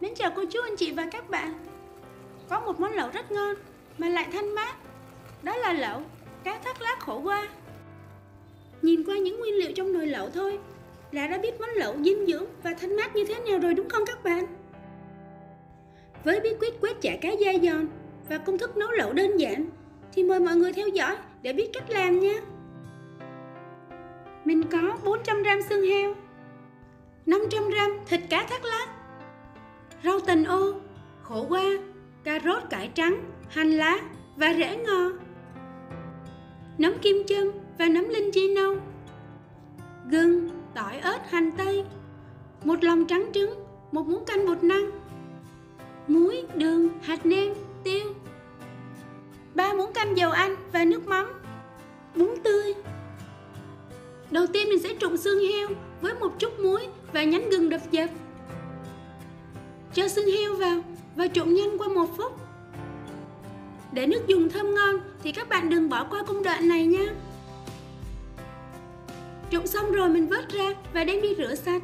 Mến chào cô chú, anh chị và các bạn. Có một món lẩu rất ngon mà lại thanh mát. Đó là lẩu cá thác lác khổ qua. Nhìn qua những nguyên liệu trong nồi lẩu thôi là đã biết món lẩu dinh dưỡng và thanh mát như thế nào rồi, đúng không các bạn? Với bí quyết quét chả cá dai giòn và công thức nấu lẩu đơn giản thì mời mọi người theo dõi để biết cách làm nha. Mình có 400g xương heo, 500g thịt cá thác lác, rau tần ô, khổ qua, cà rốt cải trắng, hành lá và rễ ngò, nấm kim châm và nấm linh chi nâu, gừng, tỏi, ớt, hành tây, một lòng trắng trứng, một muỗng canh bột năng, muối, đường, hạt nêm, tiêu, 3 muỗng canh dầu ăn và nước mắm, bún tươi. Đầu tiên mình sẽ trụng xương heo với một chút muối và nhánh gừng đập dập. Cho xương heo vào và trụng nhanh qua 1 phút. Để nước dùng thơm ngon thì các bạn đừng bỏ qua công đoạn này nha. Trụng xong rồi mình vớt ra và đem đi rửa sạch.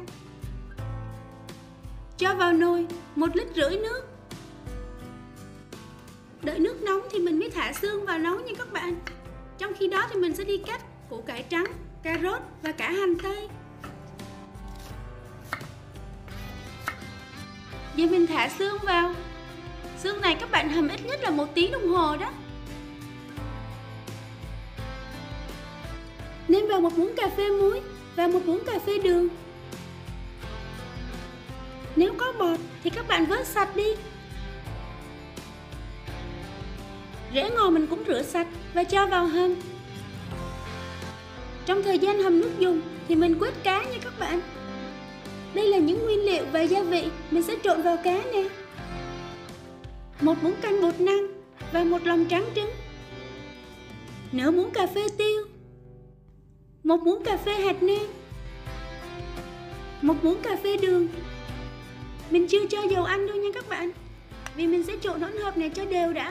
Cho vào nồi 1,5 lít nước. Đợi nước nóng thì mình mới thả xương vào nấu nha các bạn. Trong khi đó thì mình sẽ đi cắt củ cải trắng, cà rốt và cả hành tây. Giờ mình thả xương vào. Xương này các bạn hầm ít nhất là 1 tiếng đồng hồ đó. Nêm vào 1 muỗng cà phê muối và 1 muỗng cà phê đường. Nếu có bọt thì các bạn vớt sạch đi. Rễ ngò mình cũng rửa sạch và cho vào hầm. Trong thời gian hầm nước dùng thì mình quét cá nha các bạn. Đây là những nguyên liệu và gia vị mình sẽ trộn vào cá nè. 1 muỗng canh bột năng và 1 lòng trắng trứng, nửa muỗng cà phê tiêu, 1 muỗng cà phê hạt nêm, 1 muỗng cà phê đường. Mình chưa cho dầu ăn đâu nha các bạn, vì mình sẽ trộn hỗn hợp này cho đều đã.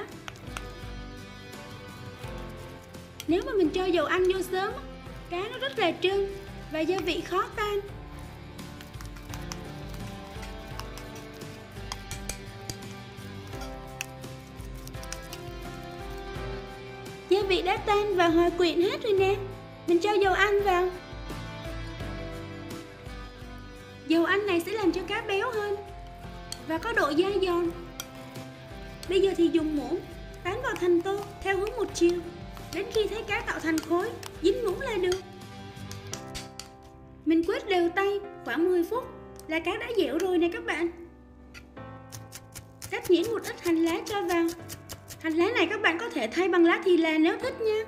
Nếu mà mình cho dầu ăn vô sớm, cá nó rất là trơn và gia vị khó tan. Gia vị đã tan và hòa quyện hết rồi nè. Mình cho dầu ăn vào. Dầu ăn này sẽ làm cho cá béo hơn và có độ dai giòn. Bây giờ thì dùng muỗng tán vào thành tô theo hướng một chiều, đến khi thấy cá tạo thành khối, dính muỗng là được. Mình quét đều tay khoảng 10 phút là cá đã dẻo rồi nè các bạn. Cắt nhuyễn một ít hành lá cho vào. Hành lá này các bạn có thể thay bằng lá thì là nếu thích nha.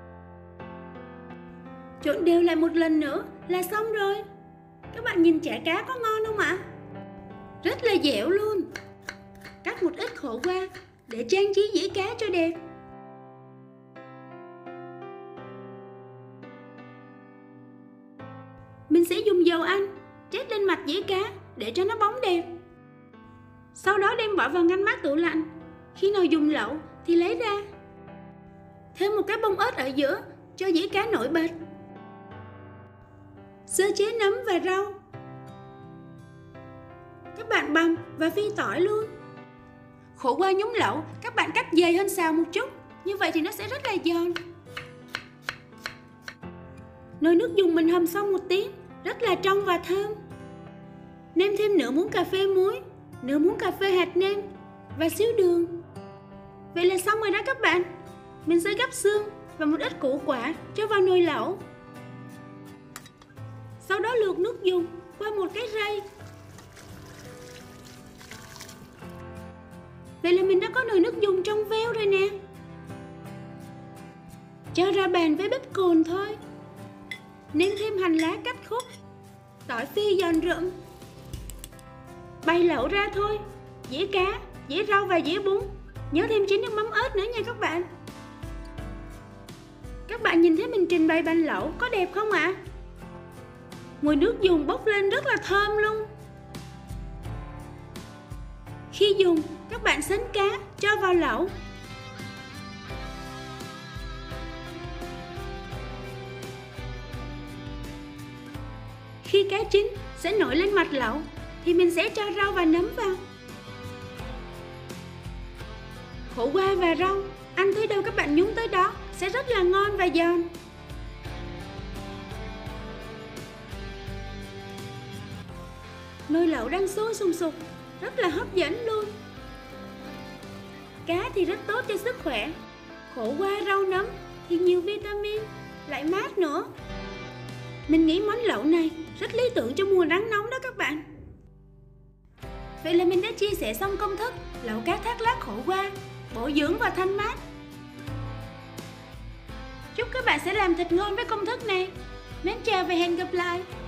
Trộn đều lại một lần nữa là xong rồi. Các bạn nhìn chả cá có ngon không ạ? Rất là dẻo luôn. Cắt một ít khổ qua để trang trí dĩa cá cho đẹp. Mình sẽ dùng dầu ăn trét lên mặt dĩa cá để cho nó bóng đẹp. Sau đó đem bỏ vào ngăn mát tủ lạnh. Khi nào dùng lẩu thì lấy ra. Thêm một cái bông ớt ở giữa cho dĩa cá nổi bật. Sơ chế nấm và rau. Các bạn băm và phi tỏi luôn. Khổ qua nhúng lẩu các bạn cắt dày hơn xào một chút, như vậy thì nó sẽ rất là giòn. Nồi nước dùng mình hầm xong 1 tiếng, rất là trong và thơm. Nêm thêm nửa muỗng cà phê muối, nửa muỗng cà phê hạt nêm và xíu đường. Vậy là xong rồi đó các bạn. Mình sẽ gắp xương và một ít củ quả cho vào nồi lẩu. Sau đó luộc nước dùng qua một cái rây. Vậy là mình đã có nồi nước dùng trong veo rồi nè. Cho ra bàn với bếp cồn thôi. Nêm thêm hành lá cắt khúc, tỏi phi giòn rụm. Bày lẩu ra thôi. Dĩa cá, dĩa rau và dĩa bún. Nhớ thêm chế nước mắm ớt nữa nha các bạn. Các bạn nhìn thấy mình trình bày bánh lẩu có đẹp không ạ? Mùi nước dùng bốc lên rất là thơm luôn. Khi dùng, các bạn xấn cá cho vào lẩu. Khi cá chín sẽ nổi lên mặt lẩu thì mình sẽ cho rau và nấm vào. khổ qua và rau, ăn tới đâu các bạn nhúng tới đó, sẽ rất là ngon và giòn. Nồi lẩu đang sôi sùng sục, rất là hấp dẫn luôn. Cá thì rất tốt cho sức khỏe, khổ qua rau nấm thì nhiều vitamin, lại mát nữa. Mình nghĩ món lẩu này rất lý tưởng cho mùa nắng nóng đó các bạn. Vậy là mình đã chia sẻ xong công thức lẩu cá thác lác khổ qua, bổ dưỡng và thanh mát. Chúc các bạn sẽ làm thật ngon với công thức này. Mến chào và hẹn gặp lại.